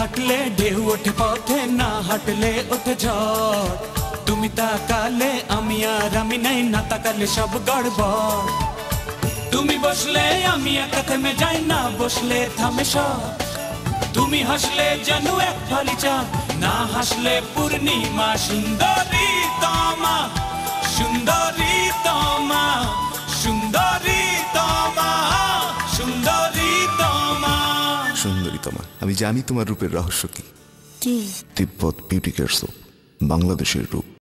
হাঁটলে ঢেউ ওঠে পথে, না হাঁটলে ওঠে ঝড়। তুমি তাকালে আমি আর আমি নাই, না তাকালে সব গড়বড়। তুমি বসলে আমি একা থেমে যাই, না বসলে থামে সব। তুমি হাসলে যেন এক ফালি চাঁদ, না হাসলে পূর্ণিমা। সুন্দরী তোমা, সুন্দরী তোমা, সুন্দরী তোমা, সুন্দরী তোমা। সুন্দরী তোমা, আমি জানি তোমার রূপের রহস্য কি। তিব্বত বিউটি কেয়ার সোপ, বাংলাদেশের রূপ।